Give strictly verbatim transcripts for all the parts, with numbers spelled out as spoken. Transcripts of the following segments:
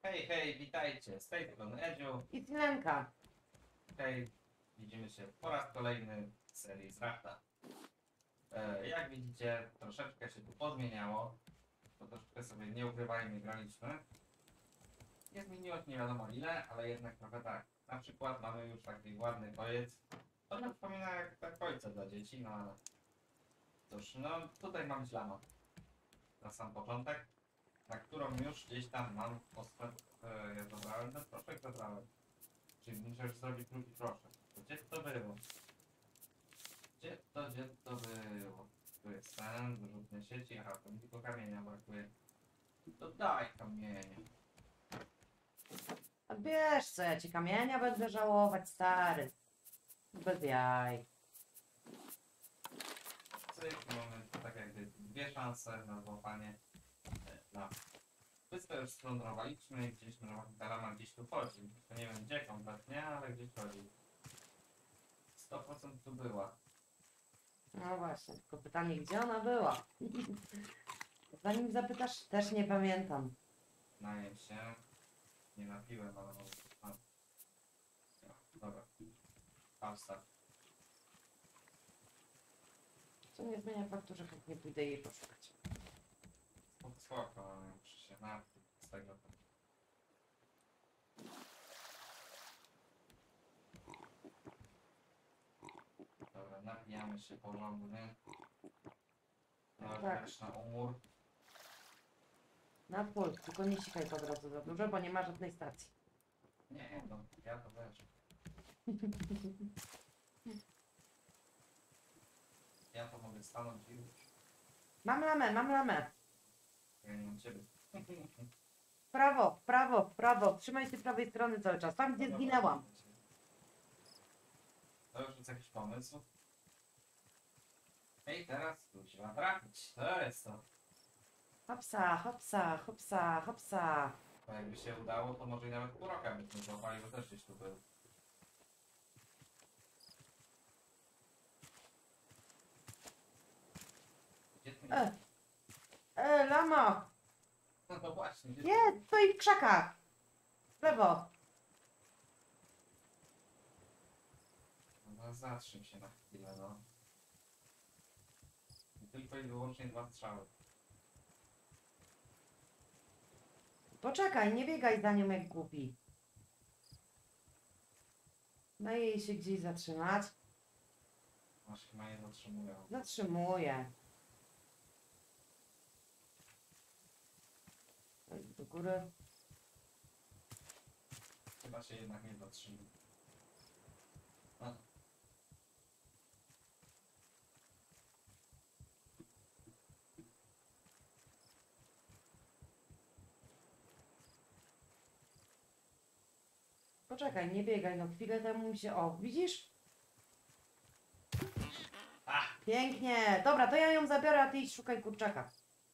Hej, hej, witajcie, z tej strony Edziu. I Tylenka. Hej, widzimy się po raz kolejny w serii z Rachta. E, jak widzicie, troszeczkę się tu pozmieniało, bo troszeczkę sobie nie ukrywajmy, graliśmy. Nie zmieniło się nie wiadomo ile, ale jednak trochę tak. Na przykład mamy już taki ładny koniec. To nam przypomina jak tak ojca dla dzieci, no ale cóż, no tutaj mam ślama na sam początek, na którą już gdzieś tam mam postęp, e, ja zabrałem, no proszek zabrałem. Czyli muszę już zrobić drugi proszek. Gdzie to było? Gdzie to, gdzie to było? Tu jest ten, wyrzutne sieci, aha, to mi tylko kamienia brakuje. To daj kamienie. A wiesz co, ja ci kamienia będę żałować, stary. Bez jaj. Cyk, mamy tak jakby dwie szanse na złapanie. e, Na wyspę już splądrowaliśmy, gdzieś no, Kalama gdzieś tu chodzi. To nie wiem gdzie kompletnie, ale gdzieś chodzi. sto procent tu była. No właśnie, tylko pytanie, gdzie ona była? Zanim zapytasz, też nie pamiętam. Najem się. Nie napiłem, ale może... A. Ja, dobra. Falstaff. Co nie zmienia faktu, że chętnie pójdę jej poszukać. Spoko, spoko, ale muszę się napić z tego. To... Dobra, napijamy się porządnie. No, Tak. też na umór. Na full, tylko nie sikaj po drodze za dużo, bo nie ma żadnej stacji. Nie, no, ja to też. Ja to mogę stanąć i już. Mam lamę, mam lamę. Ja nie mam ciebie. W prawo, w prawo, w prawo. Trzymaj się prawej strony cały czas, tam gdzie Dobra, zginęłam. To już jest jakiś pomysł. Ej, teraz tu się ma trafić. To jest to. Hopsa, hopsa, hopsa, hopsa. Bo jakby się udało, to może i nawet pół roku byśmy złapali, bo też gdzieś tu był. Gdzie ty E, e, lama. No właśnie, gdzie ty Jest, stoi w krzakach. W lewo. No zatrzym się na chwilę, no. I tylko i wyłącznie dwa strzały. Poczekaj, nie biegaj za nią jak głupi. Daj jej się gdzieś zatrzymać. Aż chyba nie zatrzymują. Zatrzymuję. Do góry. Chyba się jednak nie zatrzymują. No. Poczekaj, nie biegaj, no chwilę temu mi się... O, widzisz? Ach! Pięknie. Dobra, to ja ją zabiorę, a ty idź szukaj kurczaka.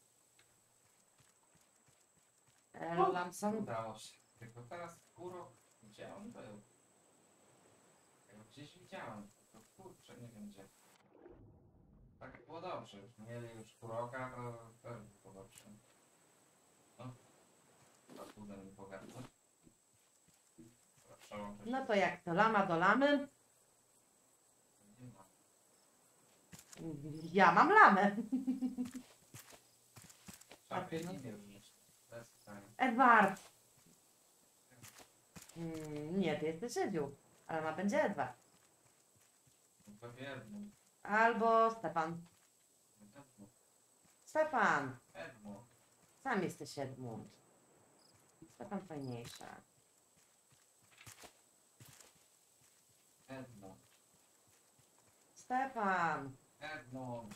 El Lamson. Udało się. Tylko teraz kurok, gdzie on był? Ja go gdzieś widziałem. To kurczę, nie wiem gdzie. Tak było dobrze. Już mieli już kuroka, to też było dobrze. No. To kurde mi pogardzę. Przełączę się. No to jak to, lama do lamy? Nie ma. Ja mam lamę. Trzeba A ty, no? imię wziąć. Bez pytania. Edward. Mm, nie, ty jesteś Edziu. Ale ma będzie Edward. No to Edmund. Albo Stefan. Edmund. Stefan. Edmund. Sam jesteś Edmund. Stefan fajniejsza. Edmund. Stefan. Edmund.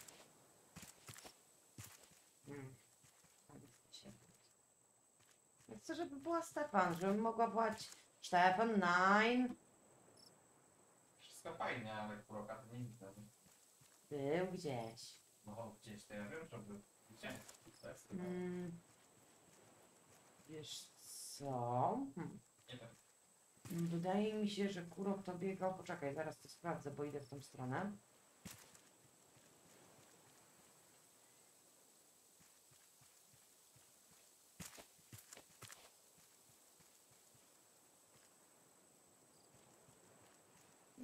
Hmm. Sam jesteś Edmund. Ja chcę, żeby była Stefan, żebym mogła wołać Stefan, nine. Wszystko fajnie, ale kuroka to nie widzę. Był gdzieś. No gdzieś to ja wiem, że był. Gdzie? To jest chyba. Mm. Wiesz co? Hmm. Nie wiem. Wydaje mi się, że kurok to biegał. Poczekaj, zaraz to sprawdzę, bo idę w tą stronę.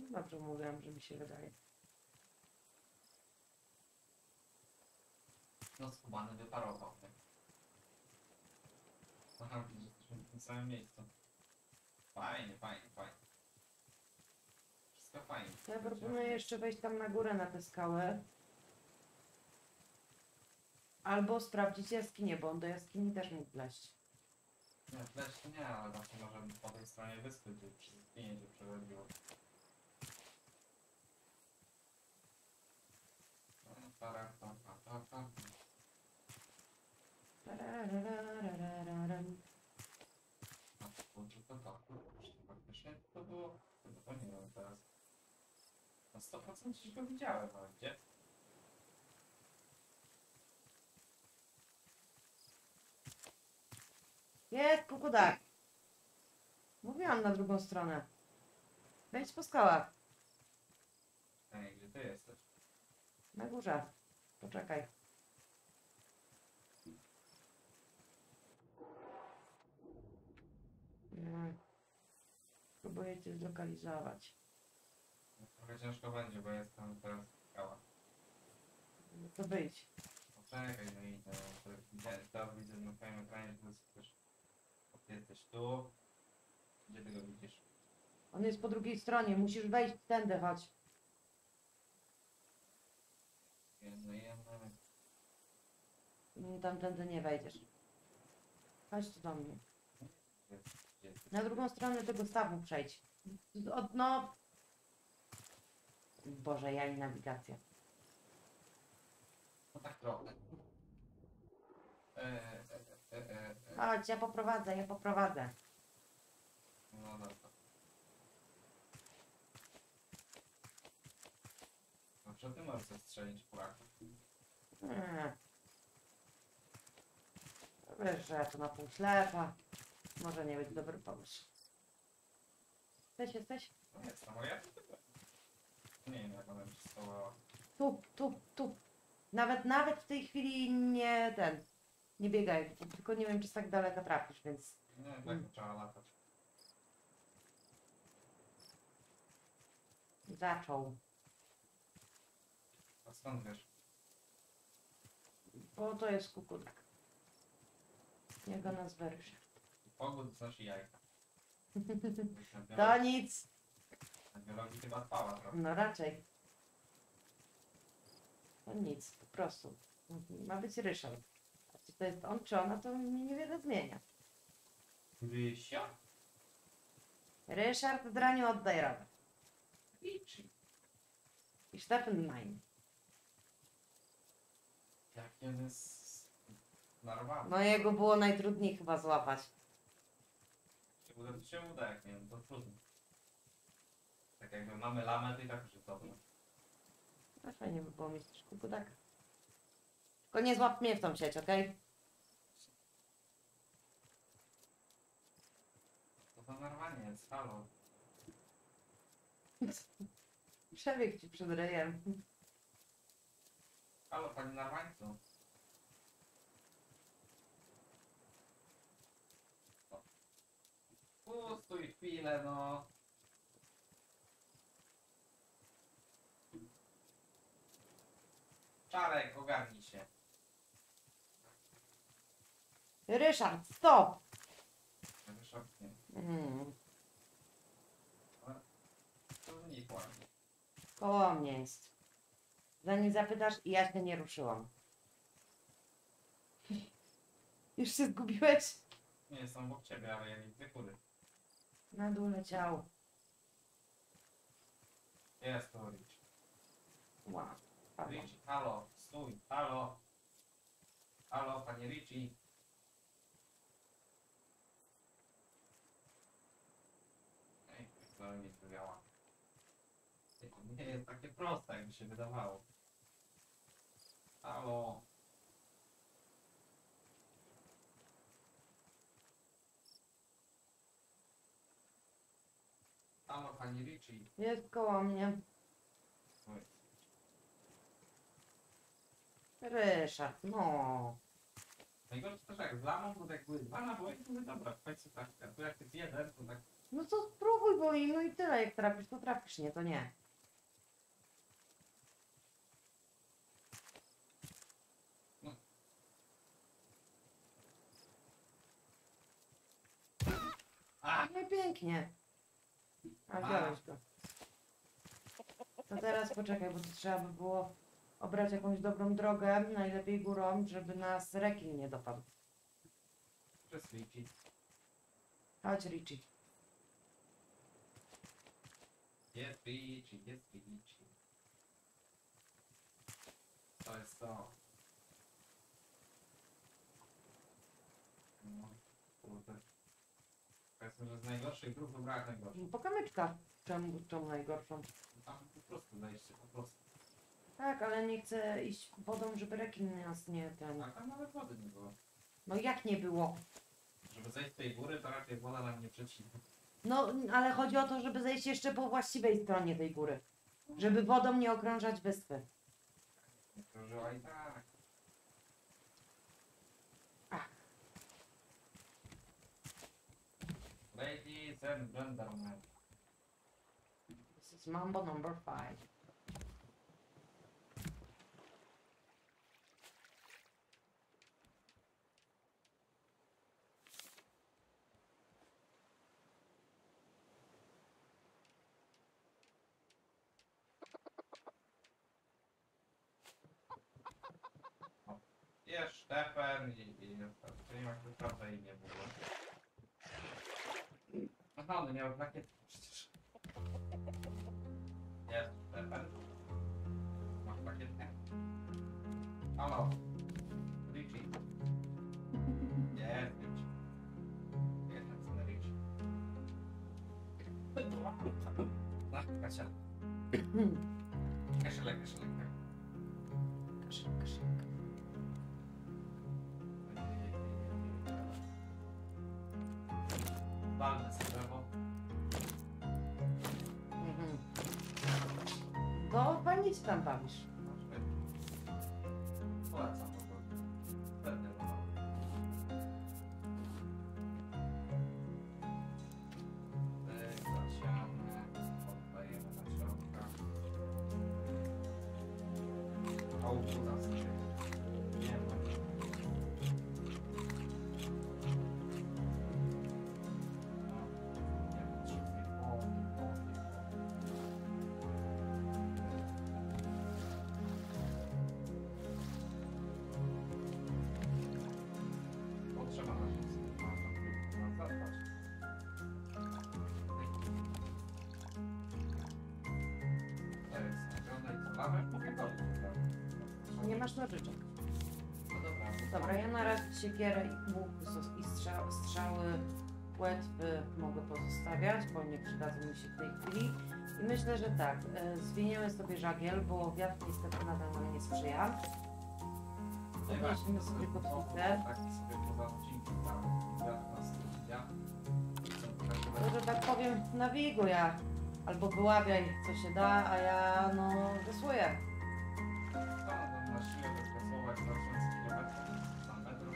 Dobrze mówiłam, że mi się wydaje. No skubany wyparował, nie? Aha, widzisz, jesteśmy w tym samym miejscu. Fajnie, fajnie, fajnie. Wszystko fajnie. Ja proponuję jeszcze wejść tam na górę na te skały. Albo sprawdzić jaskinię, bo on do jaskini też mógł wleźć. Nie, flesz nie, ale właśnie może po tej stronie wyspy, gdzie przez zdjęcie przechodziło. Para, pa, pa, pa, pa. Tararararararam. A to było tylko to. Czy to faktycznie to było? Chyba to nie wiem teraz. Na sto procent gdzieś go widziałem, ale gdzie? Jest kukudak. Mówiłam na drugą stronę. Wejdź po skałach. Ej, gdzie ty jesteś? Na górze. Poczekaj. Mm. Próbuję cię zlokalizować. No, trochę ciężko będzie, bo jestem teraz w skałach. No to wyjdź. Poczekaj, no i to, to widzę, to widzę na twoim ekranie, to jest też... Ty jesteś tu. Gdzie ty go widzisz? On jest po drugiej stronie. Musisz wejść tędy, chodź. Jedno, jedno. Mm, Tamtędy nie wejdziesz. Chodź tu do mnie. Gdzie, gdzie jesteś? Na drugą stronę tego stawu przejdź. Od, no... Boże, ja i nawigacja. No tak trochę. E, e, e, e, e. Chodź, ja poprowadzę, ja poprowadzę. No dobra. No co ty możesz strzelić Polaków? Nie. Wiesz, że ja to na pół ślepa. Może nie być dobry pomysł. Jesteś, jesteś? No jest, no ja nie wiem jak ona mi się schowała. Tu, tu, tu. Nawet, nawet w tej chwili nie ten. Nie biegaj. Tylko nie wiem, czy z tak daleko trafisz, więc... Nie wiem, tak Mm. trzeba latać. Zaczął. A skąd wiesz? Bo to jest kukudak. Jego nazwę Ryszard. Pogód znaczy jajka. Na To biologii, nic. na biologii chyba spała trochę. No raczej. To nic, po prostu. Ma być Ryszard. A czy to jest on, czy ona, to mi niewiele zmienia. Rysio? Ryszard Draniu oddaj radę. Liczy. I Stefan Mine. Jak on jest narwany. No jego było najtrudniej chyba złapać. Się uda, to się uda, jak nie wiem, to trudno. Tak jakby mamy lamę, to i tak już jest dobre. No fajnie by było mieć też kukudaka. Tylko nie złap mnie w tą sieć, okej? To to narwanie jest, halo. Przebieg ci przed rejem. Halo, panie narwańcu. O. Pustój chwilę, no. Czarek, ogarnij się. Ryszard, stop! Wyszoknie. Mm, To znikło. koło mnie jest. Zanim zapytasz, ja się nie ruszyłam. Już się zgubiłeś? Nie jestem obok ciebie, ale ja widzę kury. Na dół leciał. Jest to Rich. Wow. padło. Rich, halo, stój, halo. Halo, panie Richie. Ej, to mi wywiała. To nie jest takie proste, jakby się wydawało. Halo. Halo, panie Richie. Jest koło mnie. Oj, Ryszard, no. Najgorsze też jak z lamą, to jak były dwa naboje, to mówię, dobra, w końcu tak, a tu jak jest jeden, to tak... No to spróbuj, bo i no i tyle, jak trafisz, to trafisz, nie, to nie. A! No i pięknie. A A. wziąłeś go. To teraz poczekaj, bo to trzeba by było obrać jakąś dobrą drogę, najlepiej górą, żeby nas rekin nie dopadł. Przez Richie. Chodź, Richie. Jest Richie, jest Richie. To jest to. No, kurde. Powiedzmy, że z najgorszych dróg wybrałem najgorszą. Po kamyczkach. Czemu, czemu najgorszą? Tam po prostu zejście, po prostu. Tak, ale nie chcę iść wodą, żeby rekin nas nie ten... A tam nawet wody nie było. No jak nie było? Żeby zejść z tej góry, to raczej woda nam nie przeciwna. No, ale chodzi o to, żeby zejść jeszcze po właściwej stronie tej góry. Żeby wodą nie okrążać wyspy. Nie krążyła i tak. Ach. Ladies and gentlemen. This is Mambo number five. Jest Stefan i, i czyli masz tu prawda imię w ogóle. Aha, one miały plakietki przecież. Jest Stefan. Masz plakietkę? Halo. Richie. Jest Richie. Jest ten Richie. No, Kasia. Kaszele, kaszele. Kaszel, kaszel. Walne z drzewo. Mhm. No, fajnie się tam bawisz. Polecam po prostu. Pewnie to mało. Zasiane, oddajemy na środka. A uda sobie. Nie ma. Nie potrzebuję wody, wody, wody. Potrzeba na nic. Ma tam tylko nas zadbać. To jest nagroda i co? Lawę? Mówię golić. Nie masz nożyczek. No dobra. Dobra, ja na razie siekierę i łuk zos- i strza strzały, płetwy mogę pozostawiać, bo nie przydadzą mi się w tej chwili. I myślę, że tak, e, zwiniemy sobie żagiel, bo wiatr niestety nadal nam nie sprzyja. Podnosimy sobie kotwicę. Tak sobie poza odcinkiem cały. Wiatr nas studia. To, że tak powiem, nawiguj, ja albo wyławiaj co się da, a ja no rysuję. Co no, na siłę wykresować za tysiąc kilometrów, na metrów.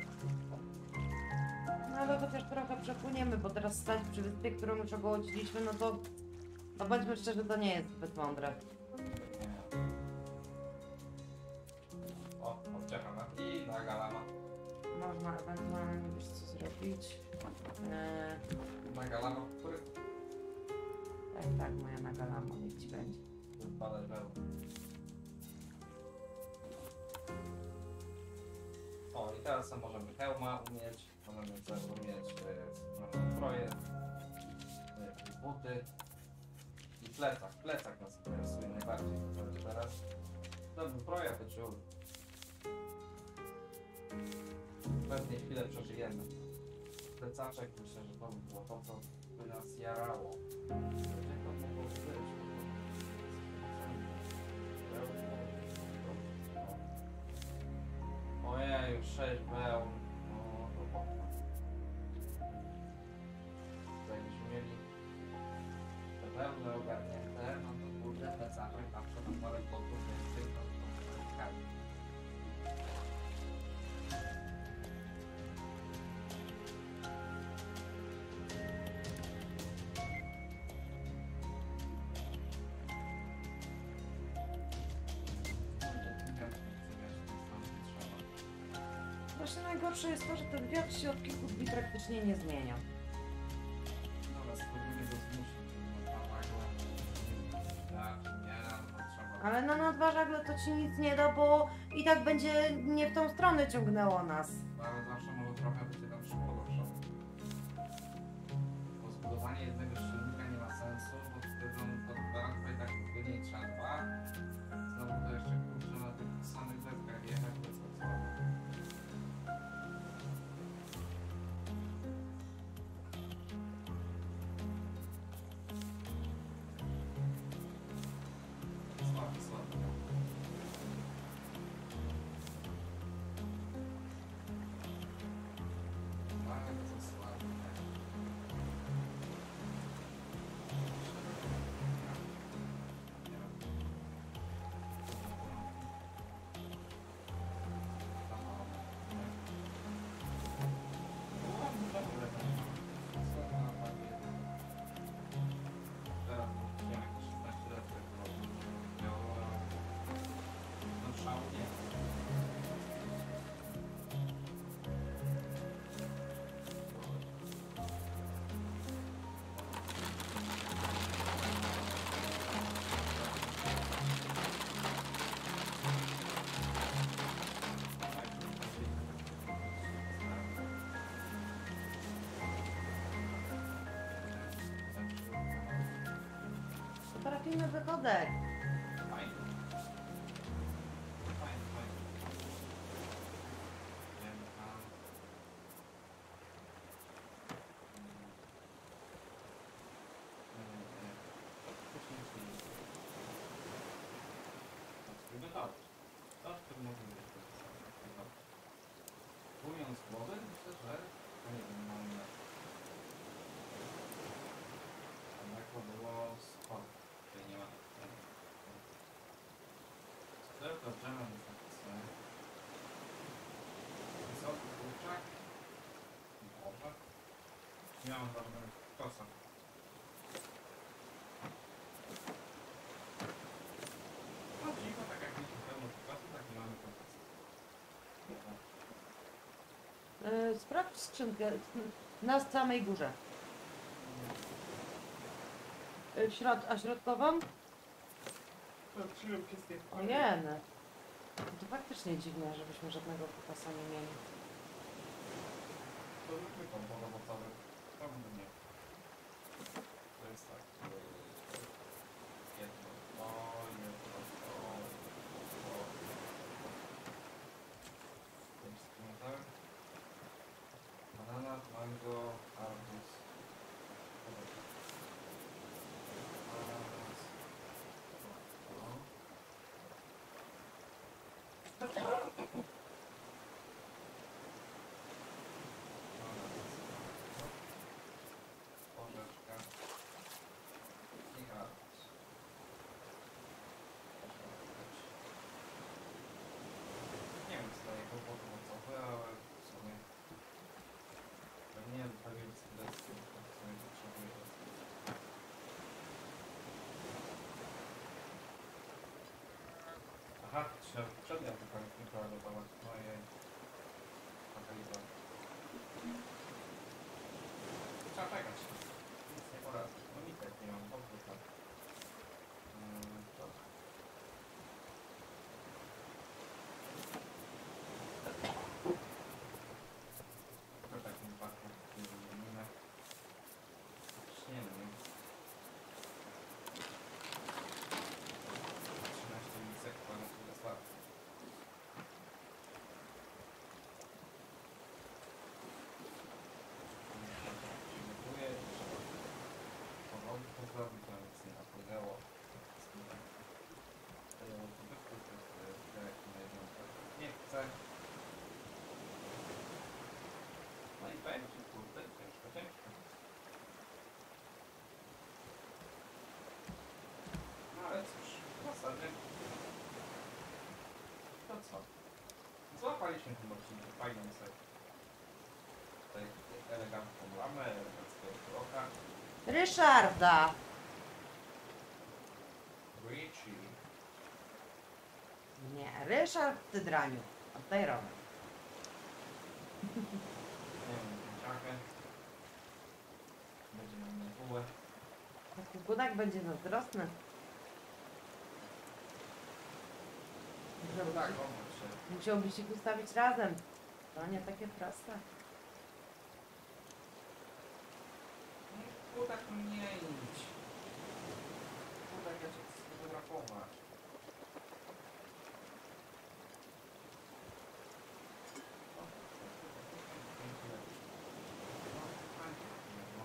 No ale chociaż trochę przepłyniemy, bo teraz stać przy wyspie, którą już ogołociliśmy, no to no bądźmy szczerzy, to nie jest zbyt mądre. O, odczekana. I na galama. Można ewentualnie wiesz co zrobić. Eee, Na galama, który tak, tak, moja nagalama, niech ci będzie. wypada żeł. O, i teraz sobie możemy hełma umieć, możemy sobie umieć e, zbroję, e, buty i plecak. Plecak nas interesuje najbardziej to teraz. Dobrze, zbroja to ciur. Pewnie chwilę przeżyjemy. Plecaczek myślę, że to by było to, co by nas jarało. Gdzie to mogło być? Ojej, już sześć wełn. No, to pokój. Jakbyśmy mieli te wełny ogarnięte, no to kurde plecaczek na przykład na parę bloków więcej, to to kali. najgorsze jest to, że ten wiatr się od kilku dni praktycznie nie zmienia. Dobra, spróbujmy go zmusić. No, tak, nie, no trzeba. Ale no na dwa żagle to ci nic nie da, bo i tak będzie nie w tą stronę ciągnęło nas. Ale zawsze może trochę być tam szybko gorszone. Bo zbudowanie jednego silnika nie ma sensu, bo wtedy on to gwarantuję i tak płynie i trzeba dwa. Znowu to jeszcze kurczę na tych samych deskach jechać, to jest tak słabo. Słaby, słaby. Bardzo słaby. Teraz nie wiem, jakieś szesnaście lat miało no szału nie. Trafimy wychodek. Fajnie. Fajnie, fajnie. Wiem, a... Wychodź. To, w którym mogę być wychodź. Mówiąc głowy, myślę, że... No nie wiem, mam na... Tak to było sporo. Tutaj nie ma... Sklep do drzema jest napisane. Wysoki kurczak. Boże. Miałem ważnego kosa. No dziwo, tak jak widzisz pełno czasu, tak nie mamy kontaktu. Yy, sprawdź skrzynkę na samej górze. Yy, środ a środkową? Patrzyłem wszystkie Ojeny. To faktycznie dziwne, żebyśmy żadnego kupasa nie mieli. To zwykły kompot owocowy. To nie. To jest tak. Jedno to, jedno to, to. Pięć skrzynek. Banana, mango, arbuz. Ananas. To. Orzeszka i arbuz. Nie wiem, co daje kompot owocowy, ale w sumie pewnie prawie decydencję, bo w sumie potrzebuję. Aha, trzeba przedmiot tylko tylko gotować. Ojej. Taka lipa. Trzeba czekać. Nic nie poradzę. No nic tak nie mam. Dobrze tak. Hmm, to. To w takim wypadku nie wymienimy. Śniemy. trzynaście lisek, to na tyle słabo. Przygotuje, trzeba porządku zrobić, to nic nie napłynęło. Nie chcę. No i będzie, kurde, ciężko, ciężko. No ale cóż, w zasadzie to co? Złapaliśmy tym odcinku fajną sobie tutaj elegancką lamę, eleganckiego kroka. Ryszarda! Richie. Nie, Ryszard, ty draniu. Oddaj rower. Nie wiem, ciachę. Będzie nam na bułę. Taki budak będzie zazdrosny. No tak, obróć się. Musiałbyś ich ustawić razem. To nie takie proste. No tak nie idź. No tak ja cię chcę sfotografować. O, no, fajnie, no.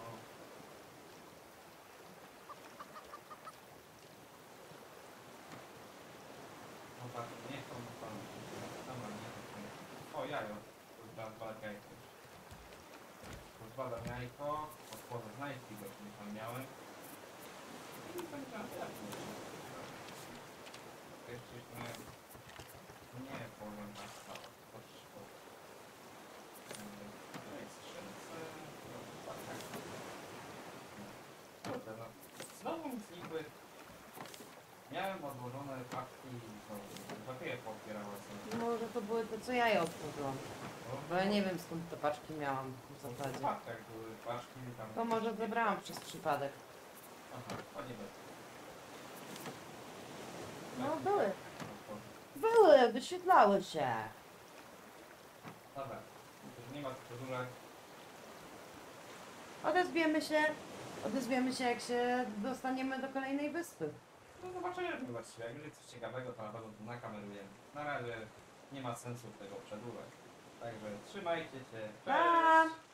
No tak, nie chcą na panu. Dobra, nie chcą. O, jajo. Rozbadam parę jajko. Rozbadam jajko, otworzę znajdźki, bo nie tam miałem. I powiedziałem, jak to Jesteśmy... Nie powiem na stałe. To wszystko. Tutaj strzelce... No, tak, tak. Kurde, no. Znowu mi znikły. Miałem odłożone paczki i znowu. Papiery pootwierały sobie. Może to były te, co ja je otworzyłam. Bo ja nie wiem, skąd te paczki miałam w W zasadzie. paczkach były paczki tam. To może zebrałam przez przypadek. Aha, to nie będzie. No były. Były, wyświetlały się. Dobra, już nie ma tylko dużo. Odezwiemy się. Odezwiemy się, jak się dostaniemy do kolejnej wyspy. No zobaczymy właściwie, jak będzie coś ciekawego, to na pewno tu nakamerujemy. Na razie nie ma sensu tego przedłużać. Także trzymajcie się. Cześć! Pa!